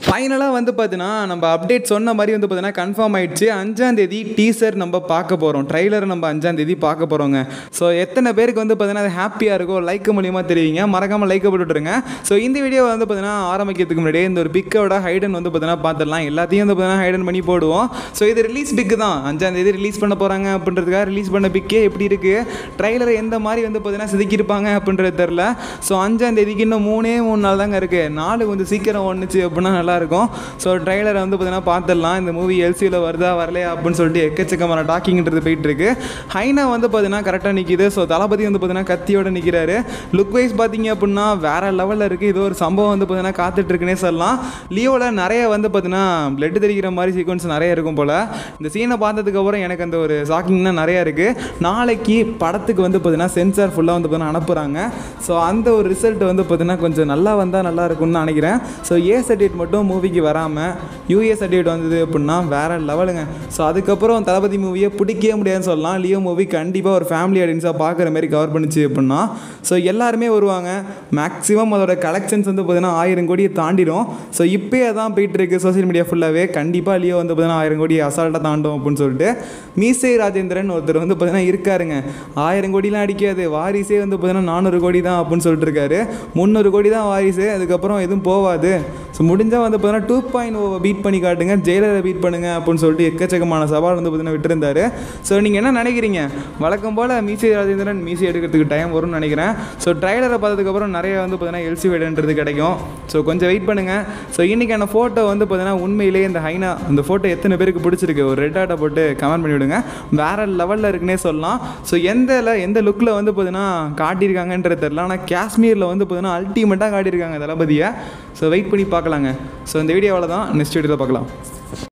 ஃபைனலாக வந்து பார்த்தீங்கன்னா நம்ம அப்டேட் சொன்ன மாதிரி வந்து பார்த்தீங்கன்னா கன்ஃபார்ம் ஆயிடுச்சு. 5ஆம் தேதி டீசர் நம்ம பார்க்க போகிறோம். ட்ரைலரை நம்ம 5ஆம் தேதி பார்க்க போகிறோங்க. ஸோ எத்தனை பேருக்கு வந்து பார்த்தீங்கன்னா அது ஹாப்பியாக இருக்கோ லைக் மூலியமாக தெரிவிங்க. மறக்காமல் லைக்கை போட்டுவிட்ருங்க. ஸோ இந்த வீடியோ வந்து பார்த்தீங்கன்னா ஆரம்பிக்கிறதுக்கு முன்னாடியே இந்த ஒரு பிக்கோட ஹைடன் வந்து பார்த்தீங்கன்னா பார்த்துடலாம். எல்லாத்தையும் வந்து பார்த்தீங்கன்னா ஹைடன் பண்ணி போடுவோம். ஸோ இது ரிலீஸ் பிக்கு தான். 5ஆம் தேதி ரிலீஸ் பண்ண போகிறாங்க அப்படின்றதுக்காக ரிலீஸ் பண்ண பிக்கே எப்படி இருக்குது, ட்ரைலரை எந்த மாதிரி வந்து பார்த்தீங்கன்னா செதுக்கியிருப்பாங்க அப்படின்றது தெரில. ஸோ 5ஆம் தேதிக்கு இன்னும் 3 நாள் தாங்க இருக்குது. 4 கொஞ்சம் சீக்கிரம் ஒன்றுச்சு அப்படின்னா நல்லாயிருக்கும். ஸோ ட்ரைலரை வந்து பார்த்தீங்கன்னா பார்த்துடலாம். இந்த மூவி எல்சியில் வருதா வரலையா அப்படின்னு சொல்லிட்டு எக்கச்சக்கமான டாக்கிங்கிறது போயிட்டுருக்கு. ஹைனா வந்து பார்த்தீங்கன்னா கரெக்டாக நிற்கிது. ஸோ தளபதி வந்து பார்த்தீங்கன்னா கத்தியோடு நிற்கிறாரு. லுக் வைஸ் பார்த்தீங்க அப்படின்னா வேறு லெவலில் இருக்குது. இது ஒரு சம்பவம் வந்து பார்த்தீங்கன்னா காத்துட்ருக்குன்னே சொல்லலாம். லியோவில் நிறைய வந்து பார்த்தீங்கன்னா பிளட் தெரிக்கிற மாதிரி சீக்வன்ஸ் நிறைய இருக்கும் போல். இந்த சீனை பார்த்ததுக்கப்புறம் எனக்கு அந்த ஒரு ஷாக்கிங்னா நிறையா இருக்குது. நாளைக்கு படத்துக்கு வந்து பார்த்தீங்கன்னா சென்சார் ஃபுல்லாக வந்து பார்த்தீங்கன்னா அனுப்புகிறாங்க. ஸோ அந்த ஒரு ரிசல்ட் வந்து பார்த்தீங்கன்னா கொஞ்சம் நல்லா வந்தால் நல்லா இருக்கும்னு நினைக்கிறேன். ஸோ ஏ சர்டிஃபிகேட் மட்டும் மூவிக்கு வராமல் யூஏ சர்டிஃபிகேட் வந்தது அப்படின்னா வேறு லெவலுங்க. ஸோ அதுக்கப்புறம் தளபதி மூவியை பிடிக்கவே முடியாதுன்னு சொல்லலாம். லியோ மூவி கண்டிப்பாக ஒரு ஃபேமிலி ஆடியன்ஸாக பார்க்குற மாதிரி கவர் பண்ணிச்சு அப்படின்னா ஸோ எல்லாருமே வருவாங்க. மேக்ஸிமம் அதோட கலெக்ஷன்ஸ் வந்து பார்த்தீங்கன்னா 1000 கோடியை தாண்டிடும். ஸோ இப்போயே தான் போயிட்டுருக்கு சோசியல் மீடியா ஃபுல்லாகவே. கண்டிப்பாக லியோ வந்து பார்த்தீங்கன்னா 1000 கோடி அசால்ட்டாக தாண்டும் அப்படின்னு சொல்லிட்டு மீசை ராஜேந்திரன் ஒருத்தர் வந்து பார்த்தீங்கன்னா இருக்காருங்க. 1000 கோடிலாம் அடிக்காது, வாரிசே வந்து பார்த்தீங்கன்னா 400 கோடி தான் அப்படின்னு சொல்லிட்டு இருக்காரு. 300 கோடி தான் வாரிசு, அதுக்கப்புறம் எதுவும் போகாது. ஸோ முடிஞ்சால் வந்து பார்த்தீங்கன்னா 2.0 பீட் பண்ணி காட்டுங்க, ஜெயிலரை பீட் பண்ணுங்க அப்படின்னு சொல்லிட்டு எக்கச்சக்கமான சவால் வந்து பார்த்தீங்கன்னா விட்டுருந்தாரு. ஸோ நீங்கள் என்ன நினைக்கிறீங்க? வழக்கம் போல் மீசை ராஜேந்திரன் மீசை எடுக்கிறதுக்கு டைம் வரும்னு நினைக்கிறேன். ஸோ ட்ரைலரை பார்த்ததுக்கப்புறம் நிறைய வந்து பார்த்தீங்கன்னா எல்சி வேடுன்றது கிடைக்கும். ஸோ கொஞ்சம் வெயிட் பண்ணுங்கள். ஸோ இன்றைக்கான ஃபோட்டோ வந்து பார்த்தீங்கன்னா உண்மையிலேயே இந்த ஹைனா அந்த ஃபோட்டோ எத்தனை பேருக்கு பிடிச்சிருக்கு ஒரு ரெட் ஆட்டை போட்டு கமெண்ட் பண்ணிவிடுங்க. வேறு லெவலில் இருக்குன்னே சொல்லலாம். ஸோ எந்த லுக்கில் வந்து பார்த்தீங்கன்னா காட்டியிருக்காங்கன்றது தெரியல. ஆனால் காஷ்மீரில் வந்து பார்த்தீங்கன்னா அல்டிமேட்டாக காட்டியிருக்காங்க தளபதியை. ஸோ வெயிட் பண்ணி பார்க்கலாங்க. ஸோ இந்த வீடியோவில் தான் நெக்ஸ்ட் வீடியோவில் பார்க்கலாம்.